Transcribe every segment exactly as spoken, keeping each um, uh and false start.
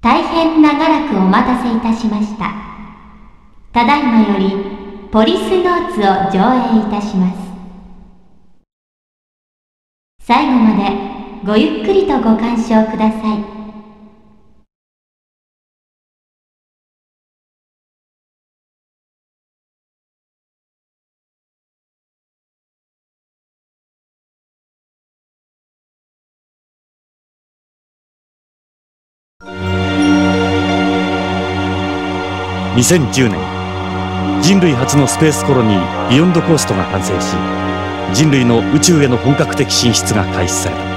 大変長らくお待たせいたしました。ただいまよりポリスノーツを上映いたします。最後までごゆっくりとご鑑賞ください。 にせんじゅうねん、人類初のスペースコロニービヨンドコーストが完成し、人類の宇宙への本格的進出が開始された。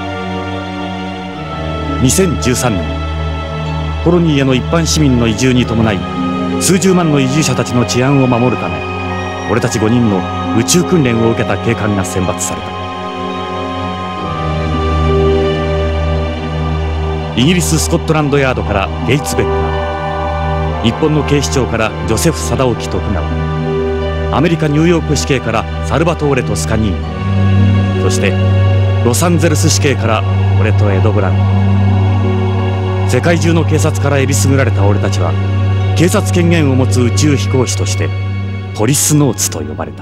にせんじゅうさんねん、コロニーへの一般市民の移住に伴い、数十万の移住者たちの治安を守るため、俺たちごにんの宇宙訓練を受けた警官が選抜された。イギリススコットランドヤードからゲイツ・ベッカー、日本の警視庁からジョセフ・貞興徳川、アメリカ・ニューヨーク市警からサルバトーレ・トスカニーニ、そしてロサンゼルス市警から俺とエド・ブラウン。世界中の警察からえりすぐられた俺たちは、警察権限を持つ宇宙飛行士としてポリスノーツと呼ばれた。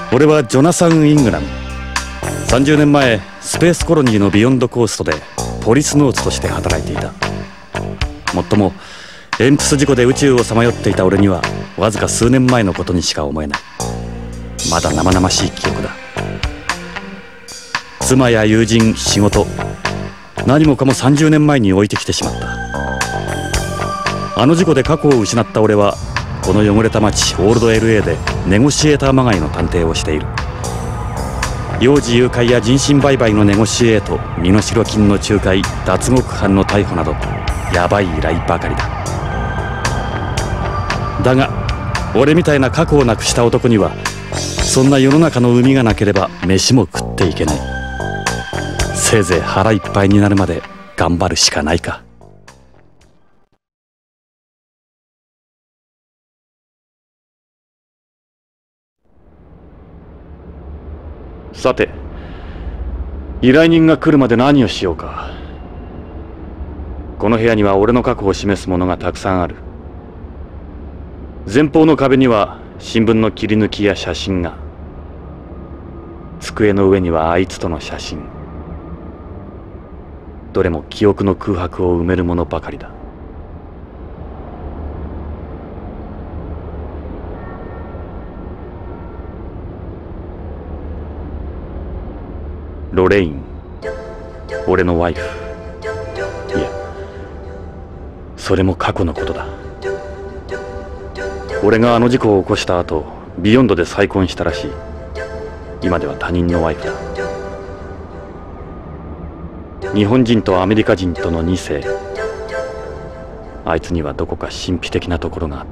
俺はジョナサン・イングラム。さんじゅうねんまえスペースコロニーのビヨンドコーストでポリスノーツとして働いていた。もっともエンプス事故で宇宙をさまよっていた俺にはわずか数年前のことにしか思えない。まだ生々しい記憶だ。妻や友人、仕事、何もかもさんじゅうねんまえに置いてきてしまった。あの事故で過去を失った俺はこの汚れた街オールド エルエー でネゴシエーターまがいの探偵をしている。幼児誘拐や人身売買のネゴシエート、身代金の仲介、脱獄犯の逮捕などヤバい依頼ばかりだ。だが俺みたいな過去をなくした男にはそんな世の中の海がなければ飯も食っていけない。せいぜい腹いっぱいになるまで頑張るしかないか。さて、依頼人が来るまで何をしようか。この部屋には俺の過去を示すものがたくさんある。前方の壁には新聞の切り抜きや写真が。机の上にはあいつとの写真。どれも記憶の空白を埋めるものばかりだ。ロレイン、俺のワイフ。いや、それも過去のことだ。俺があの事故を起こした後、ビヨンドで再婚したらしい。今では他人のワイフだ。日本人とアメリカ人とのに世。あいつにはどこか神秘的なところがあった。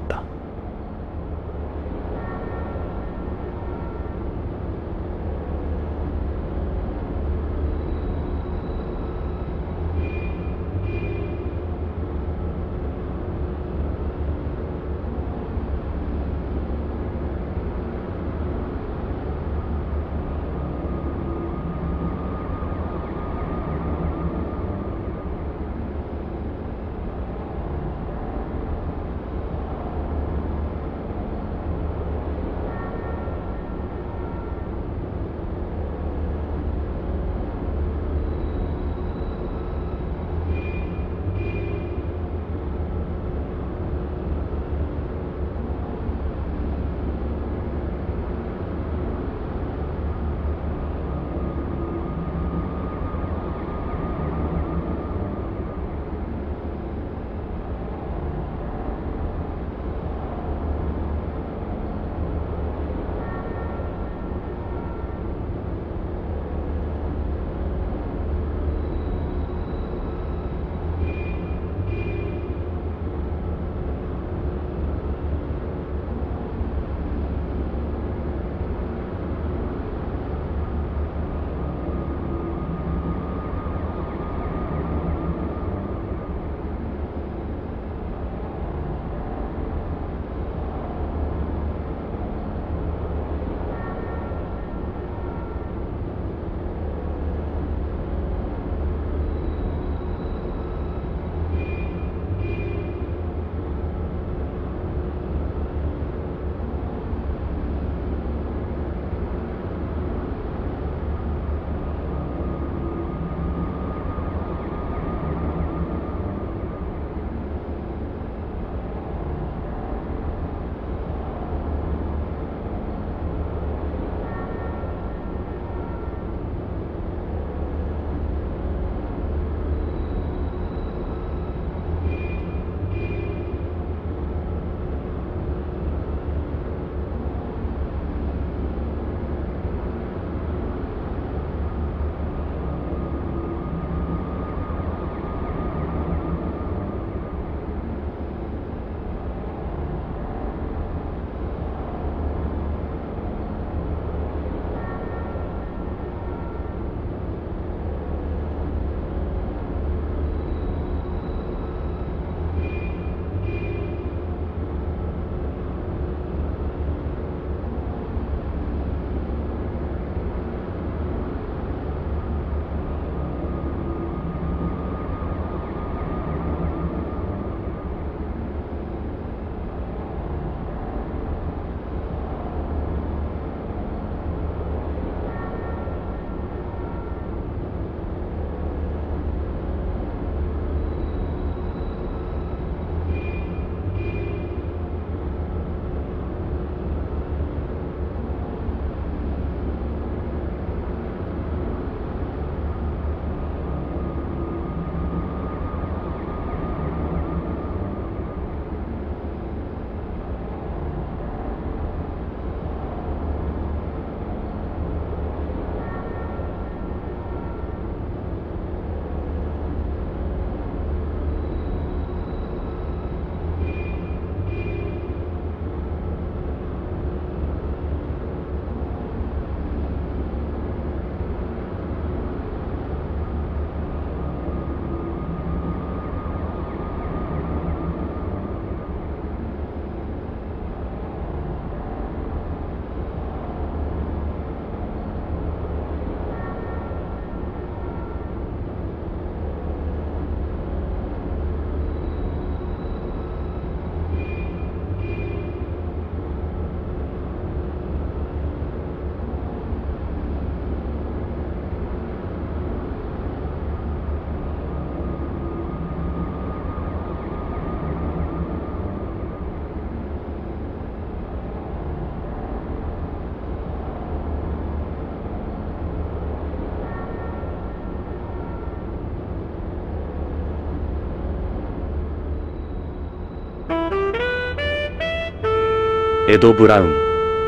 エド・ブラウン。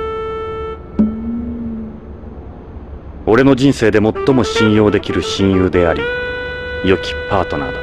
俺の人生で最も信用できる親友であり、良きパートナーだった。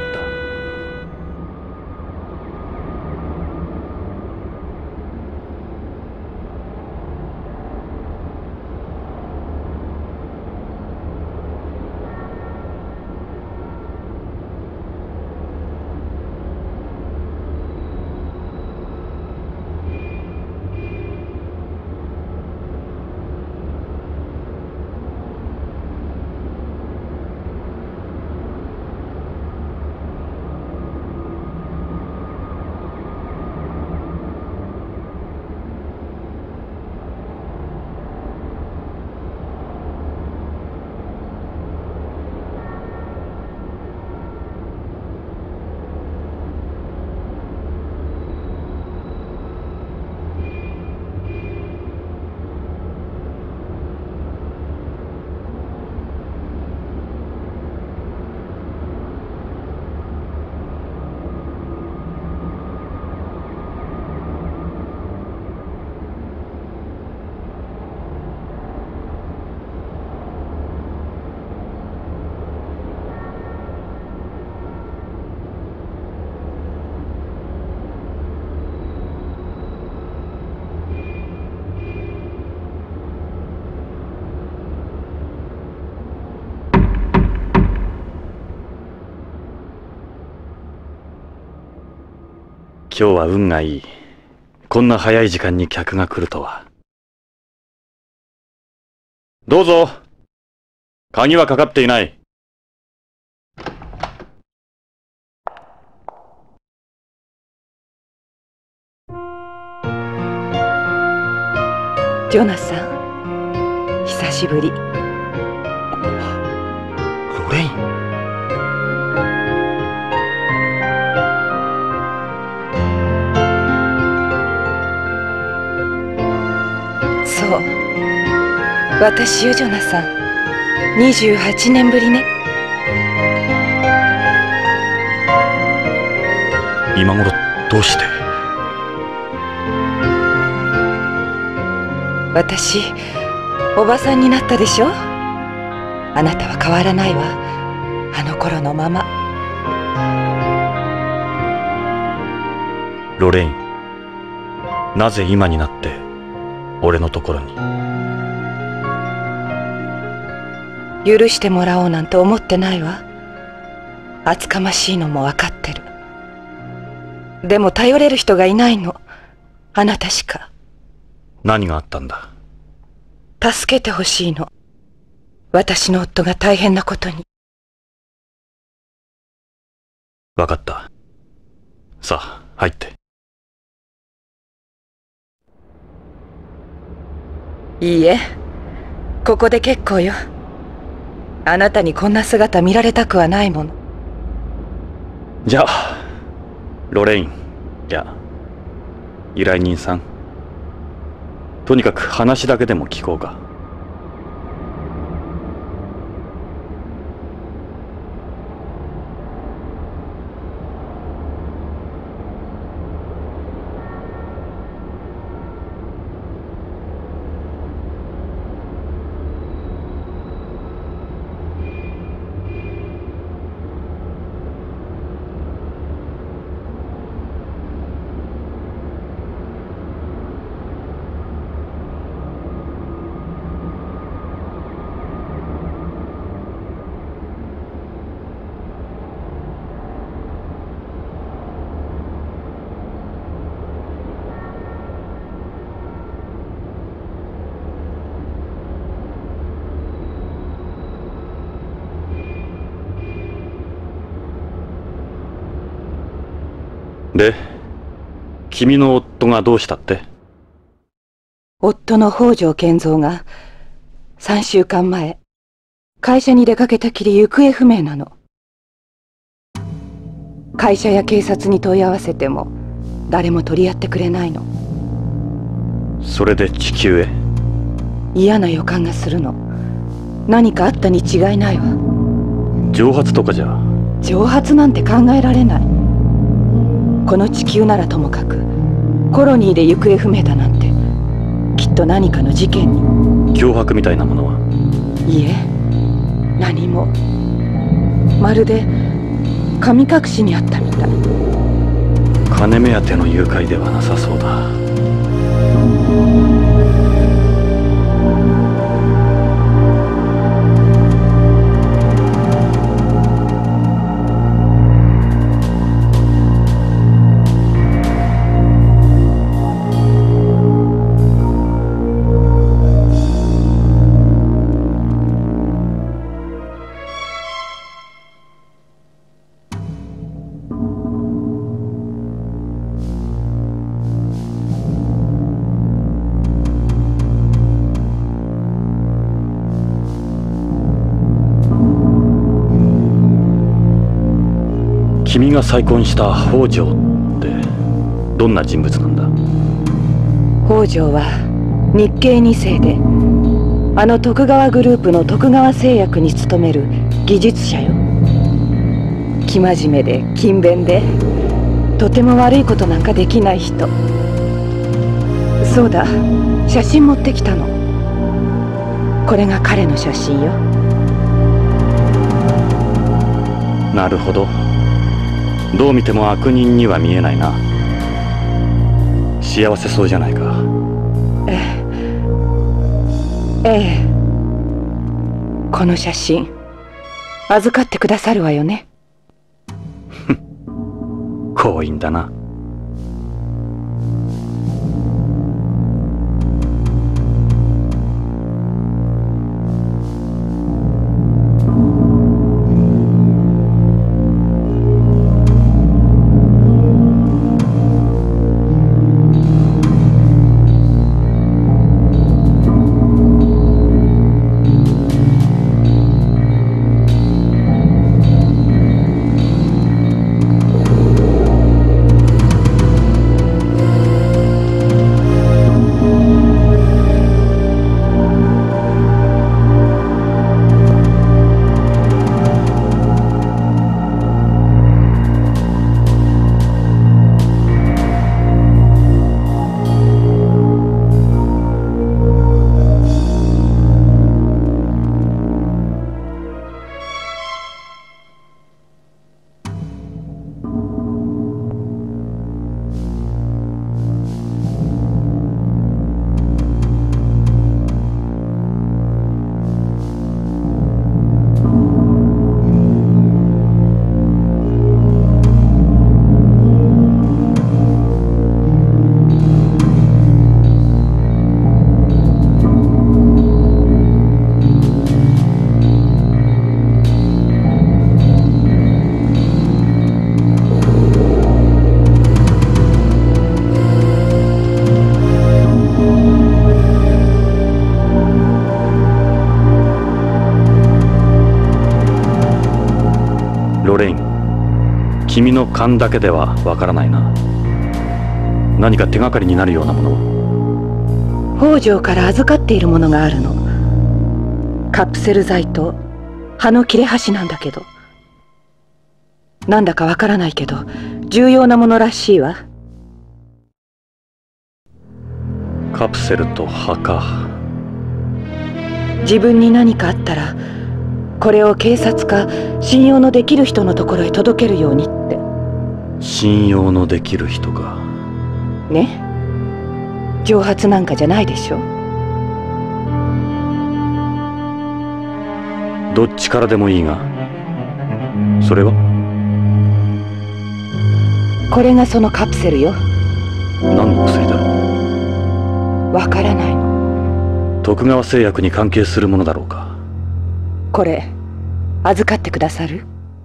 今日は運がいい。こんな早い時間に客が来るとは。どうぞ。鍵はかかっていない。 ジョナサン、久しぶり。 ロレイン。 そう、私よ、ジョナサン。にじゅうはちねんぶりね。 今頃どうして？ 私、おばさんになったでしょ。あなたは変わらないわ。あの頃のまま。 ロレイン、なぜ今になって俺のところに？ 許してもらおうなんて思ってないわ。厚かましいのも分かってる。でも頼れる人がいないの。あなたしか。 何があったんだ？ 助けてほしいの。私の夫が大変なことに。 分かった。さあ、入って。 いいえ、ここで結構よ。あなたにこんな姿見られたくはないもの。 じゃあ、ロレイン、いや、依頼人さん。とにかく話だけでも聞こうか。で、君の夫がどうしたって？ 夫の北条健三がさんしゅうかんまえ、会社に出かけたきり行方不明なの。会社や警察に問い合わせても誰も取り合ってくれないの。 それで地球へ？ 嫌な予感がするの。何かあったに違いないわ。 蒸発とかじゃ？ 蒸発なんて考えられない。この地球ならともかくコロニーで行方不明だなんてと何かの事件に。 脅迫みたいなものは？ いえ、何も。まるで神隠しにあったみたい。 金目当ての誘拐ではなさそうだ。君が再婚した北条ってどんな人物なんだ？ 北条は日系二世で、あの徳川グループの徳川製薬に勤める技術者よ。生真面目で勤勉で、とても悪いことなんかできない人。そうだ、写真持ってきたの。これが彼の写真よ。 なるほど。どう見ても悪人には見えないな。幸せそうじゃないか。 ええ、ええ。この写真預かってくださるわよね。 強引だな。ロレイン、君の勘だけではわからないな。何か手がかりになるようなものは？ 北条から預かっているものがあるの。カプセル剤と葉の切れ端なんだけど、なんだかわからないけど重要なものらしいわ。 カプセルと葉か。 自分に何かあったらこれを警察か信用のできる人のところへ届けるようにって。 信用のできる人か。 ね、蒸発なんかじゃないでしょ。 どっちからでもいいが、それは？ これがそのカプセルよ。 何の薬だろう？ わからないの。 徳川製薬に関係するものだろうか。 これ預かってくださる？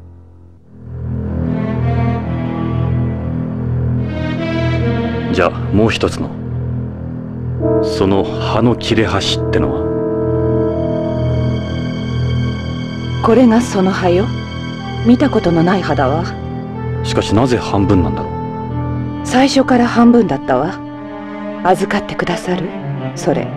じゃあもう一つの、その葉の切れ端ってのは？ これがその葉よ。見たことのない葉だわ。 しかしなぜ半分なんだろう？最初から半分だったわ。預かってくださる？それ。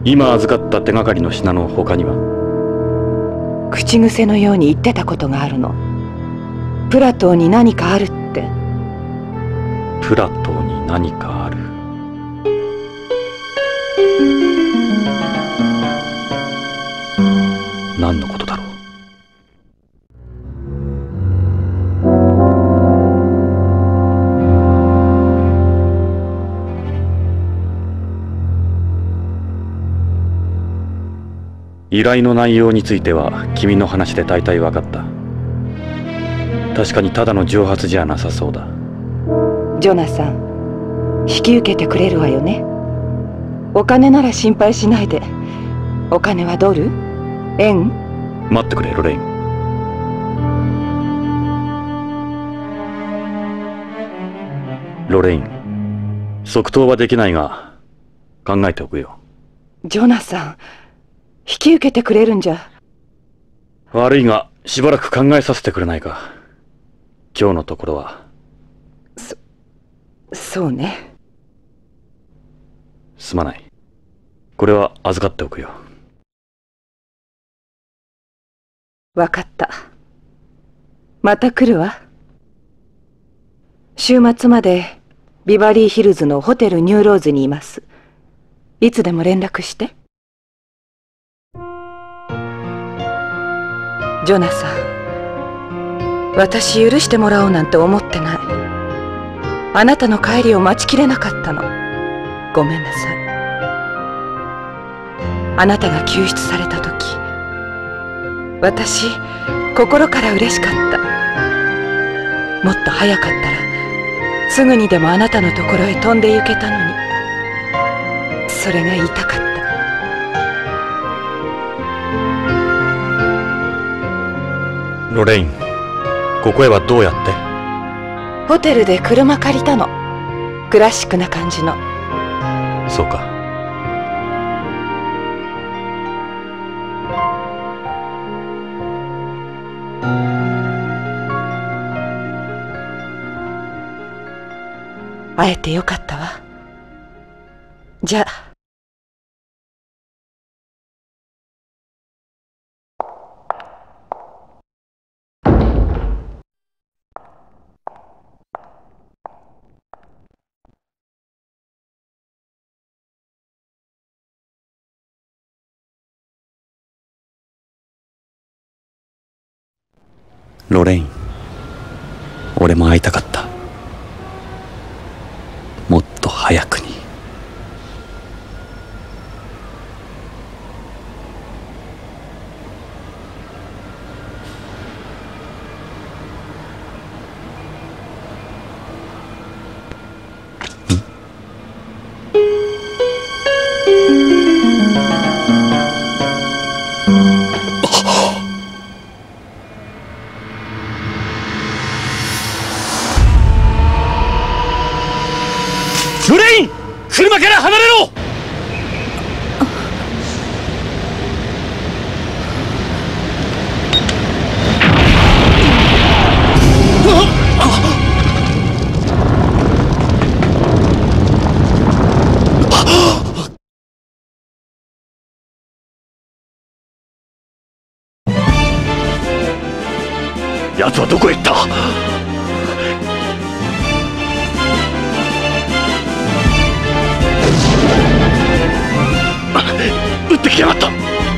今預かった手がかりの品の他には？ 口癖のように言ってたことがあるの。プラトーに何かあるって。 プラトーに何かある。何のことだろう。依頼の内容については君の話で大体分かった。確かにただの蒸発じゃなさそうだ。 ジョナサン、引き受けてくれるわよね。お金なら心配しないで。お金はドル？円？ 待ってくれ、ロレイン。ロレイン、即答はできないが考えておくよ。 ジョナサン、引き受けてくれるんじゃ。 悪いがしばらく考えさせてくれないか。今日のところは。 そ、そうね。 すまない。これは預かっておくよ。 わかった。また来るわ。週末までビバリーヒルズのホテルニューローズにいます。いつでも連絡して。ジョナサン、私許してもらおうなんて思ってない。あなたの帰りを待ちきれなかったの。ごめんなさい。あなたが救出された時、私心から嬉しかった。もっと早かったらすぐにでもあなたのところへ飛んで行けたのに。それが言いたかった。 ロレイン、ここへはどうやって？ ホテルで車借りたの。クラシックな感じの。 そうか。 会えてよかったわ。じゃあ。 ロレイン、俺も会いたかった。もっと早くに。ロレイン、車から離れろ！奴はどこへ行った？撃ってきやがった。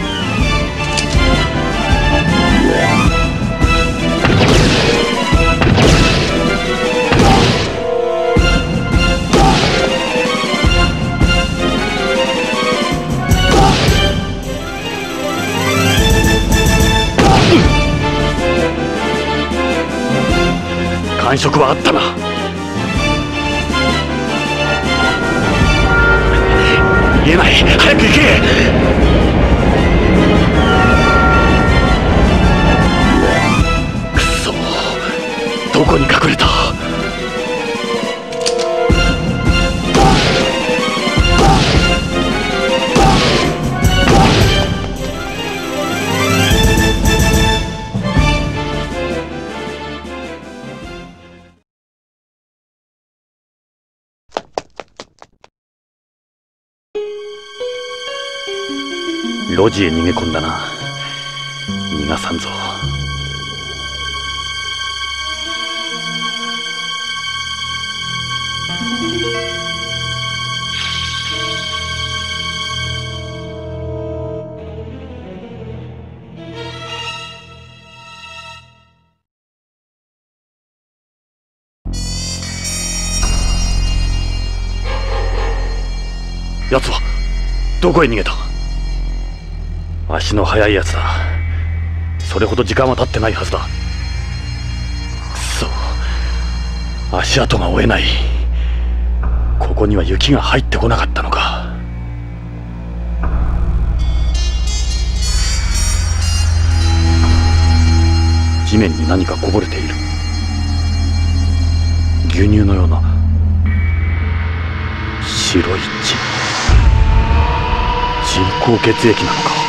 感触はあったな。言えない。早く行け。くそ、どこに隠れた？ 路地へ逃げ込んだな。逃がさんぞ。奴はどこへ逃げた？足の速い奴だ。それほど時間は経ってないはずだ。くそ、足跡が追えない。ここには雪が入ってこなかったのか。地面に何かこぼれている。牛乳のような白い血。人工血液なのか。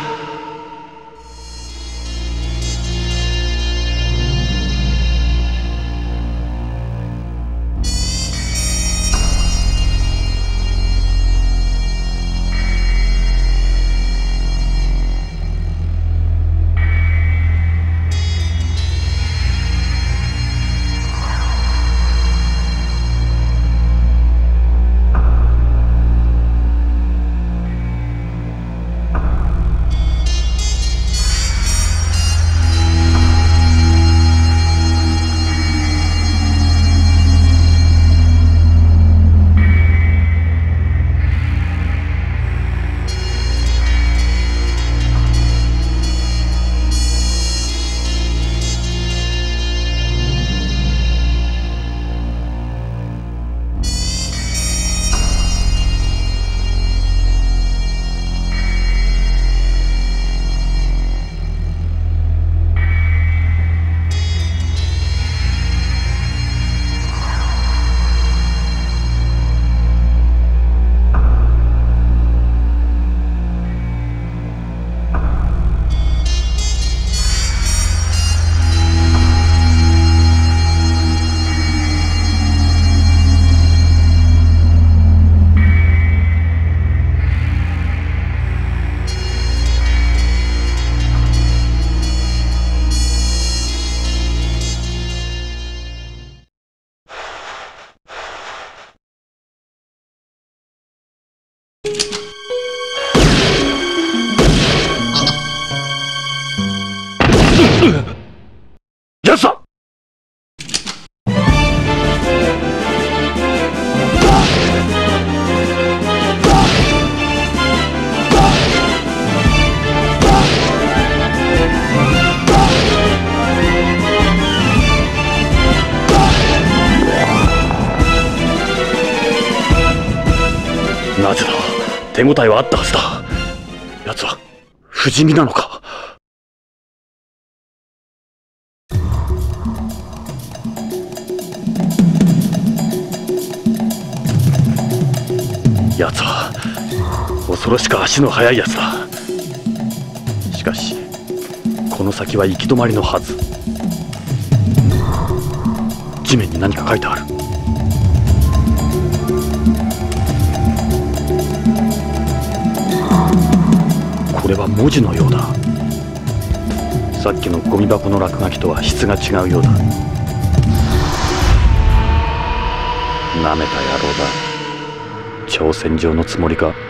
やつだ！なぜだ？手応えはあったはずだ。奴は不死身なのか？奴は恐ろしく足の速い奴だ。しかしこの先は行き止まりのはず。地面に何か書いてある。これは文字のようだ。さっきのゴミ箱の落書きとは質が違うようだ。なめた野郎だ。挑戦状のつもりか。